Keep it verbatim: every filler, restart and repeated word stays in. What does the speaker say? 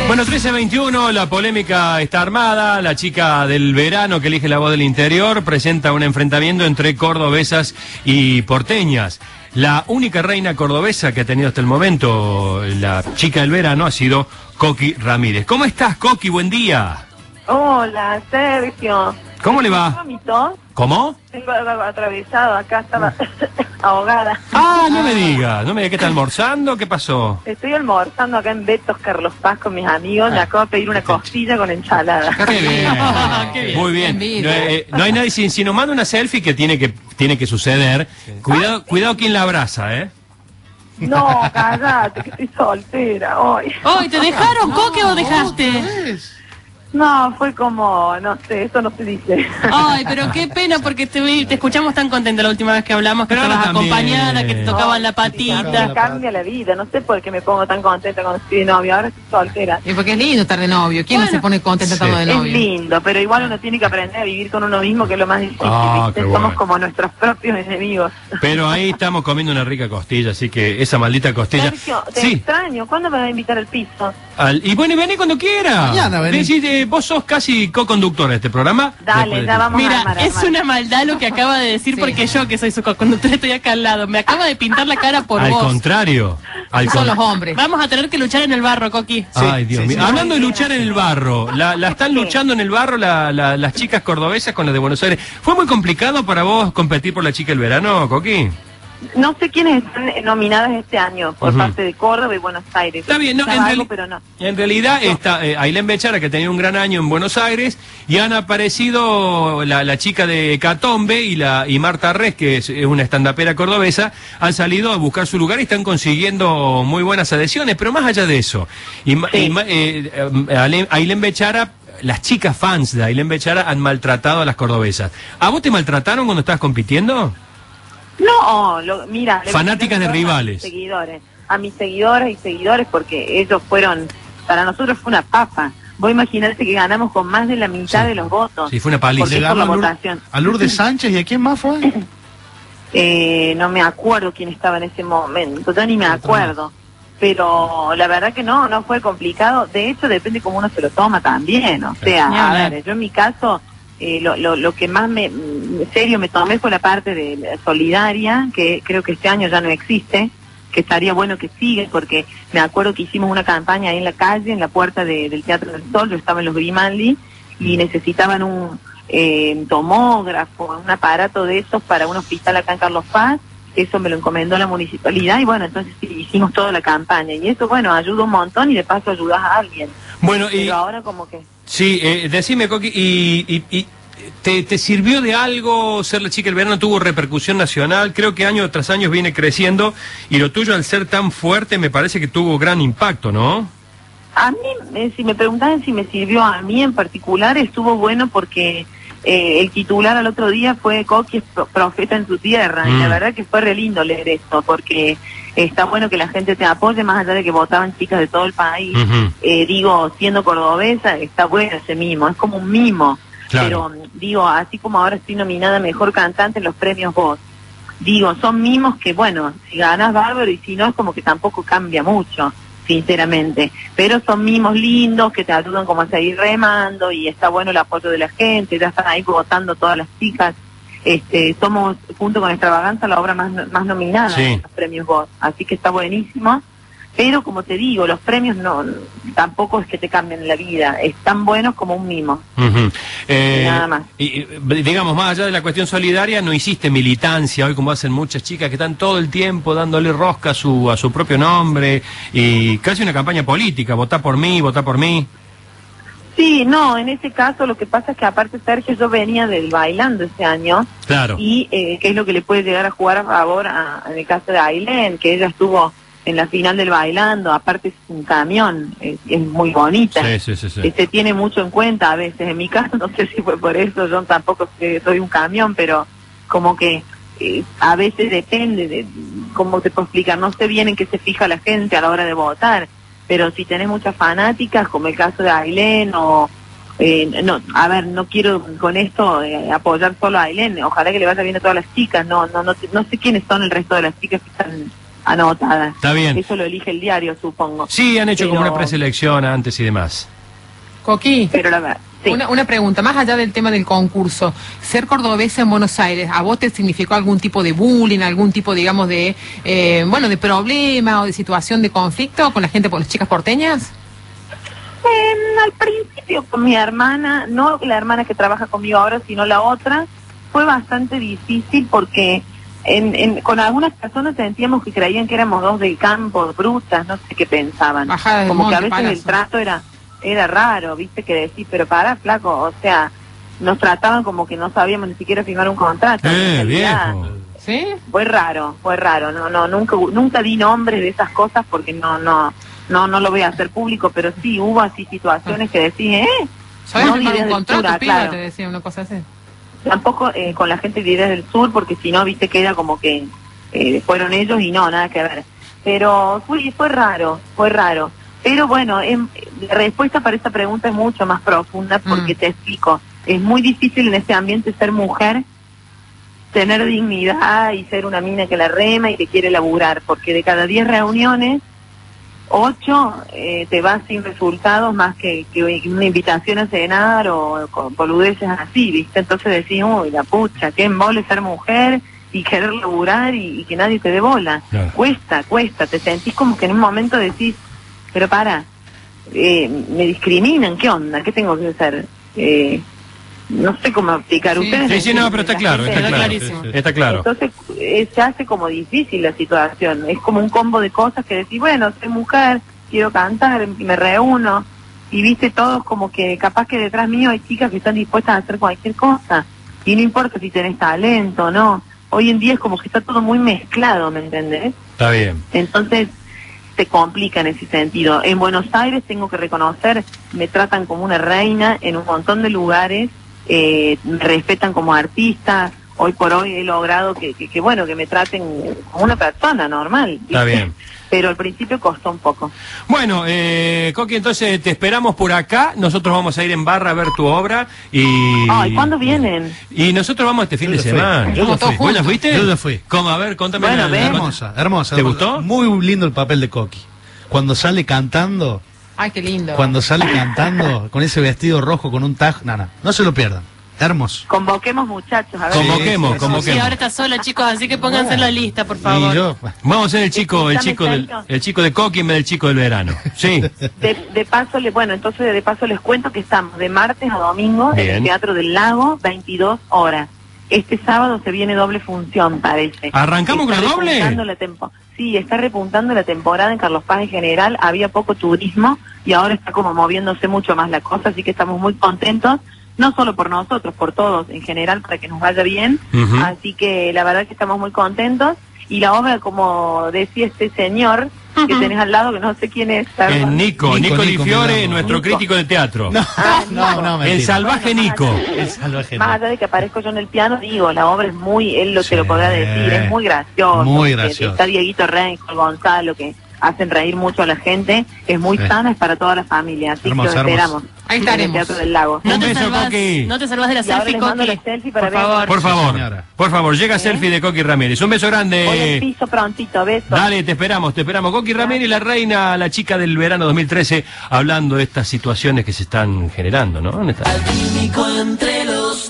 Bueno, trece veintiuno, la polémica está armada. La chica del verano que elige La Voz del Interior presenta un enfrentamiento entre cordobesas y porteñas. La única reina cordobesa que ha tenido hasta el momento la chica del verano ha sido Coqui Ramírez. ¿Cómo estás, Coqui? Buen día. Hola, Sergio. ¿Cómo le va? ¿Mi tos? ¿Cómo? Tengo algo atravesado, acá estaba ahogada. Ah, no me digas, no me digas que está almorzando, ¿qué pasó? Estoy almorzando acá en Betos Carlos Paz con mis amigos, le acabo de pedir una costilla con ensalada. Qué bien, qué bien. Muy bien. No, eh, no hay nadie, si, si nos manda una selfie que tiene que tiene que suceder, cuidado, cuidado quien la abraza, ¿eh? No, cállate, que estoy soltera hoy. Hoy, ¿te dejaron, Coque, o dejaste? No, fue como, no sé, eso no se dice. Ay, pero qué pena porque te, vi- te escuchamos tan contenta la última vez que hablamos, que Pero estabas ahora también. acompañada, que te tocaban la Me patita. cambia la vida, no sé por qué me pongo tan contenta cuando estoy de novio, ahora estoy soltera. Y porque es lindo estar de novio. ¿Quién Bueno, no se pone contento sí. estando de Es novio? lindo, pero igual uno tiene que aprender a vivir con uno mismo, que es lo más difícil, Ah, ¿viste? qué Somos bueno. como nuestros propios enemigos. Pero ahí estamos comiendo una rica costilla, así que esa maldita costilla. Sergio, te Sí. extraño, ¿cuándo me vas a invitar al piso? Al- y bueno, y vení cuando quiera. Mañana vení. Decí, eh, vos sos casi co-conductor de este programa. Dale, Después de ya ti. vamos a Mira, armar, es armar. una maldad lo que acaba de decir, Sí. porque yo, que soy su conductora, estoy acá al lado. Me acaba de pintar la cara por Al vos. contrario. Al Son con- los hombres. Vamos a tener que luchar en el barro, Coqui. Ay, Dios sí, mío. sí. Hablando de luchar en el barro, la, la están luchando en el barro la- la- las chicas cordobesas con las de Buenos Aires. ¿Fue muy complicado para vos competir por la chica del verano, Coqui? No sé quiénes están nominadas este año por Ujú. parte de Córdoba y Buenos Aires. Está bien, no, Estaba en, algo, reali- pero no. en realidad está eh, Ailén Bechara, que tenía un gran año en Buenos Aires, y han aparecido la, la chica de Catombe y la y Marta Res, que es, es una estandapera cordobesa, han salido a buscar su lugar y están consiguiendo muy buenas adhesiones, pero más allá de eso, y, ma- Sí. y ma- eh, eh, Ailén- Ailén Bechara, las chicas fans de Ailén Bechara han maltratado a las cordobesas. ¿A vos te maltrataron cuando estabas compitiendo? No, lo- mira. le- Fanáticas le- de a rivales. mis seguidores, a mis seguidoras y seguidores, porque ellos fueron, para nosotros fue una papa. Vos imaginate que ganamos con más de la mitad Sí. de los votos. Sí, fue una paliza. Porque Le por la ganó a, Lour- votación. a Lourdes Sánchez, ¿y a quién más fue? Eh, no me acuerdo quién estaba en ese momento, yo ni me acuerdo. Pero la verdad que no, no fue complicado. De hecho, depende cómo uno se lo toma también. O sea, Ni a hablar. ver, yo en mi caso, eh, lo, lo, lo que más me mm, serio me tomé fue la parte de la solidaria, que creo que este año ya no existe, que estaría bueno que siga, porque me acuerdo que hicimos una campaña ahí en la calle, en la puerta de- del Teatro del Sol, yo estaba en los Grimaldi, y necesitaban un eh, tomógrafo, un aparato de esos para un hospital acá en Carlos Paz. Eso me lo encomendó la municipalidad y bueno, entonces sí, hicimos toda la campaña y eso, bueno, ayuda un montón y de paso ayudas a alguien. Bueno, y... Pero ahora como que... Sí, eh, decime, Coqui, y, y- y te, te sirvió de algo ser la chica del verano? ¿Tuvo repercusión nacional? Creo que año tras año viene creciendo y lo tuyo, al ser tan fuerte, me parece que tuvo gran impacto, ¿no? A mí, eh, si me preguntaban si me sirvió a mí en particular, estuvo bueno porque eh, el titular al otro día fue Coqui es pro- profeta en tu tierra y Mm. la verdad que fue re lindo leer esto porque está bueno que la gente te apoye más allá de que votaban chicas de todo el país. Ujú. Eh, digo, siendo cordobesa, está bueno ese mimo, es como un mimo. Claro. Pero digo, así como ahora estoy nominada a Mejor Cantante en los premios Voz, digo, son mimos que, bueno, si ganas bárbaro y si no es como que tampoco cambia mucho, sinceramente. Pero son mimos lindos que te ayudan como a seguir remando y está bueno el apoyo de la gente, ya están ahí votando todas las chicas. Este, somos, junto con Extravaganza, la obra más, más nominada Sí. en los premios Voz, así que está buenísimo. Pero como te digo, los premios no, tampoco es que te cambien la vida, es tan buenos como un mimo. Ujú. Eh, Nada más. Y, y, digamos, más allá de la cuestión solidaria, no hiciste militancia hoy como hacen muchas chicas que están todo el tiempo dándole rosca a su, a su propio nombre y casi una campaña política, votá por mí, votá por mí. Sí, no, en ese caso lo que pasa es que aparte Sergio yo venía del bailando este año Claro. y eh, que es lo que le puede llegar a jugar a favor a- en el caso de Ailén, que ella estuvo en la final del bailando, aparte es un camión, es, es muy bonita. Sí, sí, sí, sí. Que se tiene mucho en cuenta a veces, en mi caso no sé si fue por eso, yo tampoco eh, soy un camión, pero como que eh, a veces depende de cómo te puedo explicar, no sé bien en qué se fija la gente a la hora de votar, pero si tenés muchas fanáticas, como el caso de Ailén o... Eh, no, a ver, no quiero con esto eh, apoyar solo a Ailén, ojalá que le vaya bien a todas las chicas, no no no, no sé quiénes son el resto de las chicas que están anotada. Está bien. Eso lo elige el diario, supongo. Sí, han hecho Pero- como una preselección antes y demás. Coqui, Pero la verdad, sí. una, una pregunta, más allá del tema del concurso, ser cordobesa en Buenos Aires, ¿a vos te significó algún tipo de bullying, algún tipo, digamos, de, eh, bueno, de problema o de situación de conflicto con la gente, con las chicas porteñas? Eh, al principio con mi hermana, no la hermana que trabaja conmigo ahora, sino la otra, fue bastante difícil porque en, en, con algunas personas sentíamos que creían que éramos dos del campo, brutas, no sé qué pensaban. Bajadas del Como que a monte, veces el palazo. trato era era raro, viste, que decís, pero para, flaco, o sea, nos trataban como que no sabíamos ni siquiera firmar un contrato. En Eh, realidad, viejo. ¿Sí? Fue raro, fue raro, no, no, nunca, nunca di nombres de esas cosas porque no, no, no, no lo voy a hacer público, pero sí hubo así situaciones que decís, eh, ¿Sabes no firmar diré un del contrato, sur, ah, piba? claro. Te decía una cosa así. Tampoco eh, con la gente de Ideas del Sur, porque si no, viste que era como que eh, fueron ellos y no, nada que ver. Pero fue, fue raro, fue raro. Pero bueno, em, la respuesta para esta pregunta es mucho más profunda porque Mm. te explico. Es muy difícil en ese ambiente ser mujer, tener dignidad y ser una mina que la rema y que quiere laburar, porque de cada diez reuniones, ocho eh, te vas sin resultados más que, que una invitación a cenar o con boludeces así, ¿viste? Entonces decís, uy, la pucha, qué embole ser mujer y querer laburar y, y que nadie te dé bola. Claro. Cuesta, cuesta, te sentís como que en un momento decís, pero para, eh, me discriminan, ¿qué onda? ¿Qué tengo que hacer? Eh, no sé cómo explicar. Sí. Ustedes Sí, sí, no, pero está la claro, gente- está Quedó claro. clarísimo. Está claro. Entonces eh, se hace como difícil la situación. Es como un combo de cosas que decís, bueno, soy mujer, quiero cantar, me reúno. Y viste todos como que capaz que detrás mío hay chicas que están dispuestas a hacer cualquier cosa. Y no importa si tenés talento o no. Hoy en día es como que está todo muy mezclado, ¿me entendés? Está bien. Entonces se complica en ese sentido. En Buenos Aires tengo que reconocer, me tratan como una reina en un montón de lugares, eh, me respetan como artista. Hoy por hoy he logrado que, que, que, bueno, que me traten como una persona normal. ¿viste? Está bien. Pero al principio costó un poco. Bueno, eh, Coqui, entonces te esperamos por acá. Nosotros vamos a ir en barra a ver tu obra. Y Ay, ¿cuándo vienen? Y nosotros vamos este fin Yo de ya fui. semana. Yo ya todos fui. ¿Vos ya juntos. fuiste? Yo ya fui. ¿Cómo? A ver, contame. Bueno, la- la- ven. Hermosa, hermosa. ¿Te hermosa. gustó? Muy lindo el papel de Coqui. Cuando sale cantando, Ay, qué lindo. cuando sale cantando con ese vestido rojo con un tajo, no, no, no se lo pierdan. Hermoso. Convoquemos muchachos, a ver. Convoquemos, Sí, sí, convoquemos. Sí, ahora está sola, chicos, así que pónganse en la lista, por favor. Y yo, Vamos a ser el chico, el Escúchame, chico del, Sergio. el chico de Coqui en vez del chico del verano. Sí. De, de paso, le, bueno, entonces de paso les cuento que estamos de martes a domingo en Bien. el Teatro del Lago, veintidós horas. Este sábado se viene doble función, parece. ¿Arrancamos con Está la doble? repuntando la tempo- sí, está repuntando la temporada en Carlos Paz en general. Había poco turismo y ahora está como moviéndose mucho más la cosa, así que estamos muy contentos. No solo por nosotros, por todos en general, para que nos vaya bien. Ujú. Así que la verdad que estamos muy contentos. Y la obra, como decía este señor que tenés al lado, que no sé quién es. Eh, perdón. Nico, Nico, Nico Di Nico, Fiore, Milano. nuestro Nico. crítico de teatro. no, Ah, no, no, El mentira. salvaje Nico. El salvaje. Más allá de que aparezco yo en el piano, digo, la obra es muy, él lo Sí. te lo podrá decir, es muy gracioso. Muy Eh, gracioso. Está Dieguito Renzo, Gonzalo, que hacen reír mucho a la gente, es muy Sí. sana, es para toda la familia, así Hermoso, que lo hermoso. esperamos. Ahí En estaremos. el Teatro del Lago. No Un te beso, salvás, Coqui. no te salvás de la Y ahora selfie, les mando Coqui. la selfie para Por ver. favor. Por favor, señora. por favor, llega ¿Eh? selfie de Coqui Ramírez. Un beso Voy al grande. piso prontito, besos. Dale, te esperamos, te esperamos. Coqui Ramírez, la reina, la chica del verano dos mil trece, hablando de estas situaciones que se están generando, ¿no? En esta- Al químico entre los